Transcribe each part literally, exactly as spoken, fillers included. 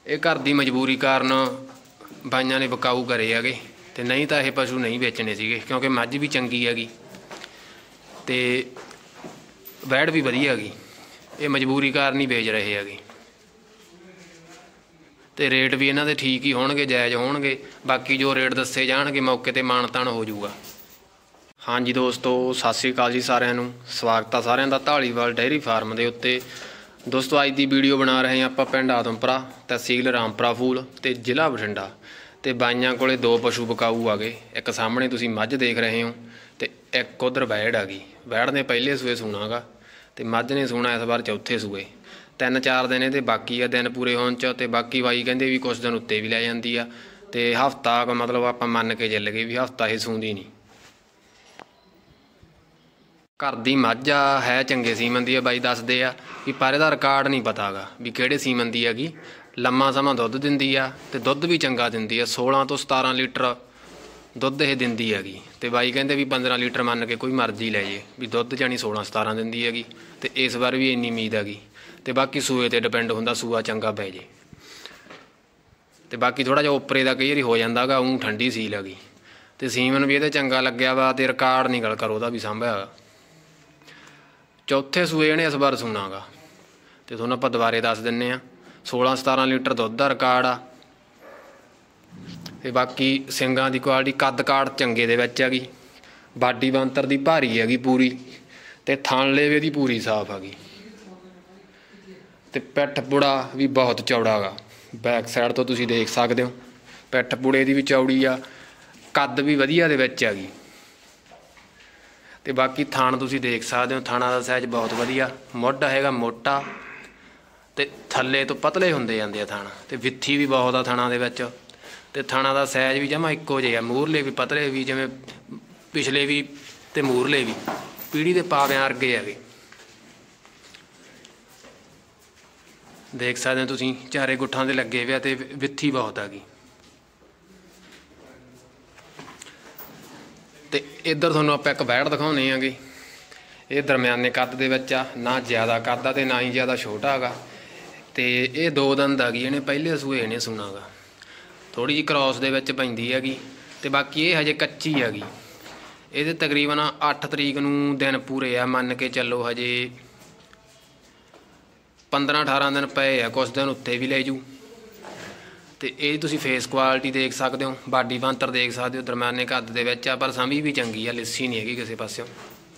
ਇਹ ਘਰ ਦੀ ਮਜਬੂਰੀ ਕਾਰਨ ਬਾਈਆਂ ਨੇ ਵਿਕਾਊ ਕਰੇ ਹੈਗੇ ਤੇ ਨਹੀਂ ਤਾਂ ਇਹ ਪਸ਼ੂ ਨਹੀਂ ਵੇਚਣੇ ਸੀਗੇ, ਕਿਉਂਕਿ ਮੱਝ ਵੀ ਚੰਗੀ ਹੈਗੀ ਤੇ ਵੈੜ ਵੀ ਵਧੀਆ ਹੈਗੀ। ਇਹ ਮਜਬੂਰੀ ਕਾਰਨ ਹੀ ਵੇਚ ਰਹੇ ਹੈਗੇ ਤੇ ਰੇਟ ਵੀ ਇਹਨਾਂ ਦੇ ਠੀਕ ਹੀ ਹੋਣਗੇ, ਜਾਇਜ਼ ਹੋਣਗੇ। ਬਾਕੀ ਜੋ ਰੇਟ ਦੱਸੇ ਜਾਣਗੇ ਮੌਕੇ ਤੇ ਮਾਣ ਤਾਣ ਹੋ ਜਾਊਗਾ। ਹਾਂਜੀ ਦੋਸਤੋ, ਸਤਿ ਸ਼੍ਰੀ ਅਕਾਲ ਜੀ ਸਾਰਿਆਂ ਨੂੰ। ਸਵਾਗਤ ਆ ਸਾਰਿਆਂ ਦਾ ਢਾਲੀਵਾਲ ਡੇਅਰੀ ਫਾਰਮ ਦੇ ਉੱਤੇ। ਦੋਸਤੋ ਅੱਜ ਦੀ ਵੀਡੀਓ ਬਣਾ ਰਹੇ ਹਾਂ ਆਪਾਂ ਪਿੰਡ ਆਦਮਪੁਰਾ, ਤਹਿਸੀਲ ਰਾਮਪੁਰਾ ਫੂਲ ਤੇ ਜ਼ਿਲ੍ਹਾ ਬਠਿੰਡਾ। ਤੇ ਬਾਈਆਂ ਕੋਲੇ ਦੋ ਪਸ਼ੂ ਵਿਕਾਊ ਆ ਗਏ। ਇੱਕ ਸਾਹਮਣੇ ਤੁਸੀਂ ਮੱਝ ਦੇਖ ਰਹੇ ਹੋ ਤੇ ਇੱਕ ਉਧਰ ਵੈੜ ਆ ਗਈ। ਵੈੜ ਨੇ ਪਹਿਲੇ ਸੂਏ ਸੂਣਾ ਗਾ ਤੇ ਮੱਝ ਨੇ ਸੂਣਾ ਇਸ ਵਾਰ ਚੌਥੇ ਸੂਏ। ਤਿੰਨ ਚਾਰ ਦਿਨ ਇਹਦੇ ਬਾਕੀ ਆ ਦਿਨ ਪੂਰੇ ਹੋਣ 'ਚ, ਤੇ ਬਾਕੀ ਬਾਈ ਕਹਿੰਦੇ ਵੀ ਕੁਛ ਦਿਨ ਉੱਤੇ ਵੀ ਲੈ ਜਾਂਦੀ ਆ ਤੇ ਹਫ਼ਤਾ ਮਤਲਬ ਆਪਾਂ ਮੰਨ ਕੇ ਚੱਲ ਗਏ ਵੀ ਹਫ਼ਤਾ ਇਹ ਸੂੰਦੀ ਨਹੀਂ। ਘਰ ਦੀ ਮੱਝ ਆ, ਹੈ ਚੰਗੇ ਸੀਮਨ ਦੀ ਆ ਬਾਈ ਦੱਸਦੇ ਆ ਵੀ, ਪਰ ਇਹਦਾ ਰਿਕਾਰਡ ਨਹੀਂ ਪਤਾ ਗਾ ਵੀ ਕਿਹੜੇ ਸੀਮਨ ਦੀ ਹੈਗੀ। ਲੰਮਾ ਸਮਾਂ ਦੁੱਧ ਦਿੰਦੀ ਆ ਤੇ ਦੁੱਧ ਵੀ ਚੰਗਾ ਦਿੰਦੀ ਆ। ਸੋਲਾਂ ਤੋਂ ਸਤਾਰਾਂ ਲੀਟਰ ਦੁੱਧ ਇਹ ਦਿੰਦੀ ਹੈਗੀ ਤੇ ਬਾਈ ਕਹਿੰਦੇ ਵੀ ਪੰਦਰਾਂ ਲੀਟਰ ਮੰਨ ਕੇ ਕੋਈ ਮਰਜ਼ੀ ਲੈ ਜੇ ਵੀ ਦੁੱਧ ਜਾਣੀ ਸੋਲਾਂ ਸਤਾਰਾਂ ਦਿੰਦੀ ਹੈਗੀ। ਤੇ ਇਸ ਵਾਰ ਵੀ ਇੰਨੀ ਉਮੀਦ ਹੈਗੀ ਤੇ ਬਾਕੀ ਸੂਏ 'ਤੇ ਡਿਪੈਂਡ ਹੁੰਦਾ, ਸੂਆ ਚੰਗਾ ਪੈ ਜੇ। ਤੇ ਬਾਕੀ ਥੋੜ੍ਹਾ ਜਿਹਾ ਉੱਪਰੇ ਦਾ ਕਈ ਵਾਰੀ ਹੋ ਜਾਂਦਾ ਗਾ, ਊਂ ਠੰਡੀ ਸੀਲ ਹੈਗੀ ਤੇ ਸੀਮਨ ਵੀ ਇਹਦੇ ਚੰਗਾ ਲੱਗਿਆ ਵਾ ਤੇ ਰਿਕਾਰਡ ਨਹੀਂ ਗੱਲ ਕਰੋ ਉਹਦਾ ਵੀ ਸਾਂਭਿਆ ਗਾ। ਚੌਥੇ ਸੂਏ ਇਹਨੇ ਇਸ ਵਾਰ ਸੂਣਾ ਗਾ ਤੇ ਤੁਹਾਨੂੰ ਆਪਾਂ ਦੁਬਾਰੇ ਦੱਸ ਦਿੰਦੇ ਹਾਂ। ਸੋਲਾਂ ਸਤਾਰਾਂ ਲੀਟਰ ਦੁੱਧ ਦਾ ਰਿਕਾਰਡ ਆ ਤੇ ਬਾਕੀ ਸਿੰਗਾਂ ਦੀ ਕੁਆਲਿਟੀ, ਕੱਦ ਕਾਠ ਚੰਗੇ ਦੇ ਵਿੱਚ ਹੈਗੀ। ਬਾਡੀ ਬੰਤਰ ਦੀ ਭਾਰੀ ਹੈਗੀ ਪੂਰੀ ਤੇ ਥਣ ਲੇਵੇ ਦੀ ਪੂਰੀ ਸਾਫ਼ ਹੈਗੀ ਤੇ ਪਿੱਠ ਪੁੜਾ ਵੀ ਬਹੁਤ ਚੌੜਾ ਗਾ। ਬੈਕ ਸਾਈਡ ਤੋਂ ਤੁਸੀਂ ਦੇਖ ਸਕਦੇ ਹੋ, ਪਿੱਠ ਪੁੜੇ ਦੀ ਵੀ ਚੌੜੀ ਆ, ਕੱਦ ਵੀ ਵਧੀਆ ਦੇ ਵਿੱਚ ਹੈਗੀ। ਤੇ ਬਾਕੀ ਥਣ ਤੁਸੀਂ ਦੇਖ ਸਕਦੇ ਹੋ, ਥਾਣਾ ਦਾ ਸਾਈਜ਼ ਬਹੁਤ ਵਧੀਆ। ਮੁੱਢ ਹੈਗਾ ਮੋਟਾ ਤੇ ਥੱਲੇ ਤੋਂ ਪਤਲੇ ਹੁੰਦੇ ਜਾਂਦੇ ਆ ਥਣ, ਤੇ ਵਿੱਥੀ ਵੀ ਬਹੁਤ ਆ ਥਣਾ ਦੇ ਵਿੱਚ। ਤੇ ਥਾਣਾ ਦਾ ਸਾਈਜ਼ ਵੀ ਜਮਾ ਇੱਕੋ ਜਿਹਾ, ਮੂਹਰਲੇ ਵੀ ਪਤਲੇ ਵੀ ਜਿਵੇਂ ਪਿਛਲੇ ਵੀ ਤੇ ਮੂਹਰਲੇ ਵੀ ਪੀੜੀ ਦੇ ਪਾਵਿਆਂ ਵਰਗੇ ਹੈਗੇ। ਦੇਖ ਸਕਦੇ ਹੋ ਤੁਸੀਂ, ਚਾਰੇ ਗੁੱਠਾਂ ਦੇ ਲੱਗੇ ਹੋਏ ਆ ਤੇ ਵਿੱਥੀ ਬਹੁਤ ਹੈਗੀ। ਤੇ ਇੱਧਰ ਤੁਹਾਨੂੰ ਆਪਾਂ ਇੱਕ ਵੈੜ ਦਿਖਾਉਂਦੇ ਆਂਗੇ। ਇਹ ਦਰਮਿਆਨੇ ਕੱਦ ਦੇ ਵਿੱਚ ਆ, ਨਾ ਜ਼ਿਆਦਾ ਕੱਦ ਆ ਤੇ ਨਾ ਹੀ ਜ਼ਿਆਦਾ ਛੋਟਾ ਹੈਗਾ। ਤੇ ਇਹ ਦੋ ਦੰਦ ਹੈਗੀ, ਇਹਨੇ ਪਹਿਲੇ ਸੂਏ ਇਹਨੇ ਸੂਣਾ ਗਾ। ਥੋੜ੍ਹੀ ਜਿਹੀ ਕ੍ਰੋਸ ਦੇ ਵਿੱਚ ਪੈਂਦੀ ਹੈਗੀ ਤੇ ਬਾਕੀ ਇਹ ਹਜੇ ਕੱਚੀ ਹੈਗੀ। ਇਹਦੇ ਤਕਰੀਬਨ ਅੱਠ ਤਰੀਕ ਨੂੰ ਦਿਨ ਪੂਰੇ ਆ, ਮੰਨ ਕੇ ਚੱਲੋ ਹਜੇ ਪੰਦਰਾਂ ਅਠਾਰਾਂ ਦਿਨ ਪਏ ਆ, ਕੁਛ ਦਿਨ ਉੱਤੇ ਵੀ ਲੈ ਜੂ। ਤੇ ਇਹ ਤੁਸੀਂ ਫੇਸ ਕੁਆਲਿਟੀ ਦੇਖ ਸਕਦੇ ਹੋ, ਬਾਡੀ ਬੰਤਰ ਦੇਖ ਸਕਦੇ ਹੋ, ਦਰਮਿਆਨੇ ਕੱਦ ਦੇ ਵਿੱਚ ਆ, ਪਰ ਸੰਭੀ ਵੀ ਚੰਗੀ ਆ, ਲਿੱਸੀ ਨਹੀਂ ਹੈਗੀ ਕਿਸੇ ਪਾਸਿਓਂ।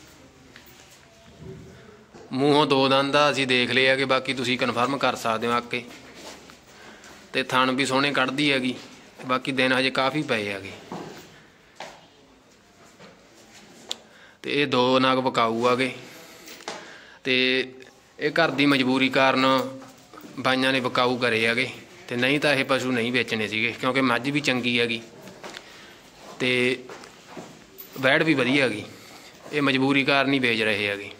ਮੂੰਹੋਂ ਦੋ ਦੰਦ ਆ, ਅਸੀਂ ਦੇਖ ਲਏ ਹੈਗੇ, ਬਾਕੀ ਤੁਸੀਂ ਕਨਫਰਮ ਕਰ ਸਕਦੇ ਹੋ ਆ ਕੇ। ਤੇ ਥਣ ਵੀ ਸੋਹਣੇ ਕੱਢਦੀ ਹੈਗੀ, ਬਾਕੀ ਦਿਨ ਹਜੇ ਕਾਫੀ ਪਏ ਹੈਗੇ। ਤੇ ਇਹ ਦੋ ਨਗ ਵਿਕਾਊ ਹੈਗੇ ਤੇ ਇਹ ਘਰ ਦੀ ਮਜਬੂਰੀ ਕਾਰਨ ਬਾਈਆਂ ਨੇ ਵਿਕਾਊ ਕਰੇ ਹੈਗੇ ਤੇ ਨਹੀਂ ਤਾਂ ਇਹ ਪਸ਼ੂ ਨਹੀਂ ਵੇਚਣੇ ਸੀਗੇ, ਕਿਉਂਕਿ ਮੱਝ ਵੀ ਚੰਗੀ ਹੈਗੀ ਤੇ ਵੈੜ ਵੀ ਵਧੀਆ ਹੈਗੀ। ਇਹ ਮਜਬੂਰੀ ਕਾਰਨ ਹੀ ਵੇਚ ਰਹੇ ਹੈਗੇ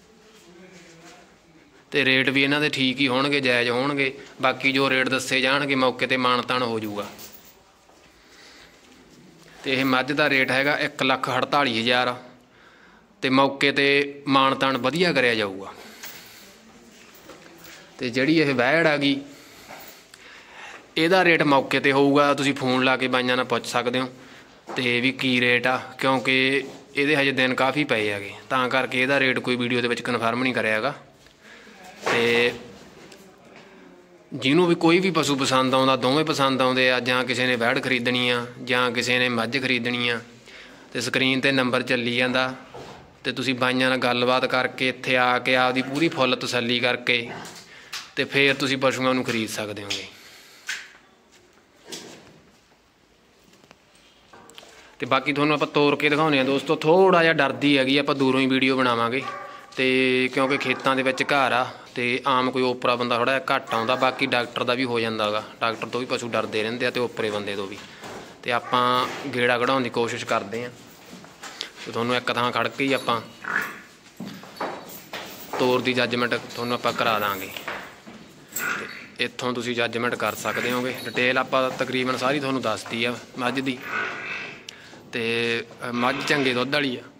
ਤੇ ਰੇਟ ਵੀ ਇਹਨਾਂ ਦੇ ਠੀਕ ਹੀ ਹੋਣਗੇ, ਜਾਇਜ਼ ਹੋਣਗੇ। ਬਾਕੀ ਜੋ ਰੇਟ ਦੱਸੇ ਜਾਣਗੇ ਮੌਕੇ ਤੇ ਮਾਣ ਤਾਣ ਹੋ ਜਾਊਗਾ। ਤੇ ਇਹ ਮੱਝ ਦਾ ਰੇਟ ਹੈਗਾ ਇੱਕ ਲੱਖ ਅਠਤਾਲੀ ਹਜ਼ਾਰ ਤੇ ਮੌਕੇ ਤੇ ਮਾਣ ਤਾਣ ਵਧੀਆ ਕਰਿਆ ਜਾਊਗਾ। ਤੇ ਜਿਹੜੀ ਇਹ ਵੈੜ ਹੈਗੀ ਇਹਦਾ ਰੇਟ ਮੌਕੇ ਤੇ ਹੋਊਗਾ, ਤੁਸੀਂ ਫੋਨ ਲਾ ਕੇ ਬਾਈਆਂ ਨਾਲ ਪੁੱਛ ਸਕਦੇ ਹੋ ਤੇ ਵੀ ਕੀ ਰੇਟ ਆ, ਕਿਉਂਕਿ ਇਹਦੇ ਹਜੇ ਦਿਨ ਕਾਫੀ ਪਏ ਹੈਗੇ, ਤਾਂ ਕਰਕੇ ਇਹਦਾ ਰੇਟ ਕੋਈ ਵੀਡੀਓ ਦੇ ਵਿੱਚ ਕਨਫਰਮ ਨਹੀਂ ਕਰਿਆ ਹੈਗਾ। ਤੇ ਜਿਹਨੂੰ ਵੀ ਕੋਈ ਵੀ ਪਸ਼ੂ ਪਸੰਦ ਆਉਂਦਾ, ਦੋਵੇਂ ਪਸੰਦ ਆਉਂਦੇ ਆ, ਜਾਂ ਕਿਸੇ ਨੇ ਵੈੜ ਖਰੀਦਣੀ ਆ ਜਾਂ ਕਿਸੇ ਨੇ ਮੱਝ ਖਰੀਦਣੀ ਆ, ਤੇ ਸਕਰੀਨ 'ਤੇ ਨੰਬਰ ਚੱਲੀ ਜਾਂਦਾ ਤੇ ਤੁਸੀਂ ਬਾਈਆਂ ਨਾਲ ਗੱਲਬਾਤ ਕਰਕੇ ਇੱਥੇ ਆ ਕੇ ਆਪਦੀ ਪੂਰੀ ਫੁੱਲ ਤਸੱਲੀ ਕਰਕੇ ਤੇ ਫਿਰ ਤੁਸੀਂ ਪਸ਼ੂਆਂ ਨੂੰ ਖਰੀਦ ਸਕਦੇ ਹੋਗੇ। ਤੇ ਬਾਕੀ ਤੁਹਾਨੂੰ ਆਪਾਂ ਤੋਰ ਕੇ ਦਿਖਾਉਂਦੇ ਹਾਂ ਦੋਸਤੋ। ਥੋੜ੍ਹਾ ਜਿਹਾ ਡਰਦੀ ਹੈਗੀ, ਆਪਾਂ ਦੂਰੋਂ ਹੀ ਵੀਡੀਓ ਬਣਾਵਾਂਗੇ ਤੇ ਕਿਉਂਕਿ ਖੇਤਾਂ ਦੇ ਵਿੱਚ ਘਰ ਆ ਤੇ ਆਮ ਕੋਈ ਓਪਰਾ ਬੰਦਾ ਥੋੜ੍ਹਾ ਜਿਹਾ ਘੱਟ ਆਉਂਦਾ। ਬਾਕੀ ਡਾਕਟਰ ਦਾ ਵੀ ਹੋ ਜਾਂਦਾ ਗਾ, ਡਾਕਟਰ ਤੋਂ ਵੀ ਪਸ਼ੂ ਡਰਦੇ ਰਹਿੰਦੇ ਆ ਤੇ ਓਪਰੇ ਬੰਦੇ ਤੋਂ ਵੀ। ਤੇ ਆਪਾਂ ਗੇੜਾ ਕਢਾਉਣ ਦੀ ਕੋਸ਼ਿਸ਼ ਕਰਦੇ ਹਾਂ ਤੇ ਤੁਹਾਨੂੰ ਇੱਕ ਥਾਂ ਖੜ੍ਹ ਕੇ ਹੀ ਆਪਾਂ ਤੋਰ ਦੀ ਜੱਜਮੈਂਟ ਤੁਹਾਨੂੰ ਆਪਾਂ ਕਰਾ ਦਾਂਗੇ ਤੇ ਇੱਥੋਂ ਤੁਸੀਂ ਜੱਜਮੈਂਟ ਕਰ ਸਕਦੇ ਹੋਗੇ। ਡਿਟੇਲ ਆਪਾਂ ਤਕਰੀਬਨ ਸਾਰੀ ਤੁਹਾਨੂੰ ਦੱਸਤੀ ਆ ਮੱਝ ਦੀ। ਤੇ ਮੱਝ ਚੰਗੇ ਦੁੱਧ ਵਾਲੀ ਆ,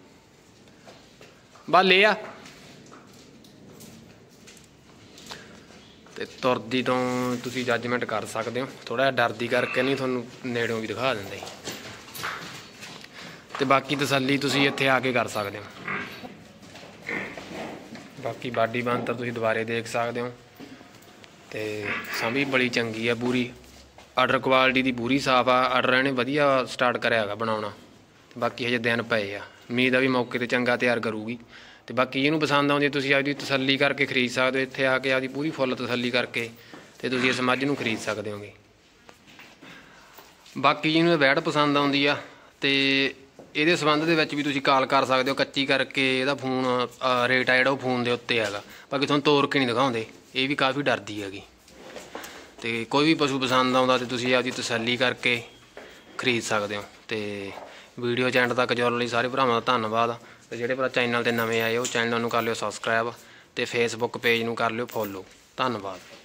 ਬਸ ਲੈ ਆ। ਤੇ ਤੁਰਦੀ ਤੋਂ ਤੁਸੀਂ ਜੱਜਮੈਂਟ ਕਰ ਸਕਦੇ ਹੋ। ਥੋੜਾ ਜਿਹਾ ਡਰਦੀ ਕਰਕੇ ਨਹੀਂ ਤੁਹਾਨੂੰ ਨੇੜੋਂ ਵੀ ਦਿਖਾ ਦਿੰਦੇ। ਤੇ ਬਾਕੀ ਤਸੱਲੀ ਤੁਸੀਂ ਇੱਥੇ ਆ ਕੇ ਕਰ ਸਕਦੇ ਹੋ। ਬਾਕੀ ਬਾਡੀ ਬਣਤਰ ਤੁਸੀਂ ਦੁਬਾਰੇ ਦੇਖ ਸਕਦੇ ਹੋ। ਤੇ ਸੰਭੀ ਬੜੀ ਚੰਗੀ ਆ ਪੂਰੀ, ਆਰਡਰ ਕੁਆਲਿਟੀ ਦੀ ਪੂਰੀ ਸਾਫ ਆ। ਆਰਡਰ ਇਹਨੇ ਵਧੀਆ ਸਟਾਰਟ ਕਰਿਆ ਹੈਗਾ ਬਣਾਉਣਾ। ਬਾਕੀ ਹਜੇ ਦਿਨ ਪਏ ਆ, ਉਮੀਦ ਆ ਵੀ ਮੌਕੇ ਤੇ ਚੰਗਾ ਤਿਆਰ ਕਰੂਗੀ। ਤੇ ਬਾਕੀ ਇਹਨੂੰ ਪਸੰਦ ਆਉਂਦੀ ਤੁਸੀਂ ਆਪਦੀ ਤਸੱਲੀ ਕਰਕੇ ਖਰੀਦ ਸਕਦੇ ਹੋ। ਇੱਥੇ ਆ ਕੇ ਆਪਦੀ ਪੂਰੀ ਫੁੱਲ ਤਸੱਲੀ ਕਰਕੇ ਤੇ ਤੁਸੀਂ ਇਸ ਮੱਝ ਨੂੰ ਖਰੀਦ ਸਕਦੇ ਹੋਗੇ। ਬਾਕੀ ਜਿਹਨੂੰ ਵੈੜ ਪਸੰਦ ਆਉਂਦੀ ਆ ਤੇ ਇਹਦੇ ਸੰਬੰਧ ਦੇ ਵਿੱਚ ਵੀ ਤੁਸੀਂ ਕਾਲ ਕਰ ਸਕਦੇ ਹੋ। ਕੱਚੀ ਕਰਕੇ ਇਹਦਾ ਫੋਨ ਰੇਟ ਆ ਜਿਹੜਾ ਉਹ ਫੋਨ ਦੇ ਉੱਤੇ ਹੈਗਾ। ਬਾਕੀ ਤੁਹਾਨੂੰ ਤੋਰ ਕੇ ਨਹੀਂ ਦਿਖਾਉਂਦੇ, ਇਹ ਵੀ ਕਾਫੀ ਡਰਦੀ ਹੈਗੀ। ਤੇ ਕੋਈ ਵੀ ਪਸ਼ੂ ਪਸੰਦ ਆਉਂਦਾ ਤੇ ਤੁਸੀਂ ਆਪਦੀ ਤਸੱਲੀ ਕਰਕੇ ਖਰੀਦ ਸਕਦੇ ਹੋ। ਤੇ ਵੀਡੀਓ ਚੈਨਲ ਤੱਕ ਜੁੜਨ ਲਈ ਸਾਰੇ ਭਰਾਵਾਂ ਦਾ ਧੰਨਵਾਦ। ਤੇ ਜਿਹੜੇ ਭਰਾ ਚੈਨਲ ਤੇ ਨਵੇਂ ਆਏ ਉਹ ਚੈਨਲ ਨੂੰ ਕਰ ਲਿਓ ਸਬਸਕ੍ਰਾਈਬ ਤੇ ਫੇਸਬੁੱਕ ਪੇਜ ਨੂੰ ਕਰ ਲਿਓ ਫੋਲੋ। ਧੰਨਵਾਦ।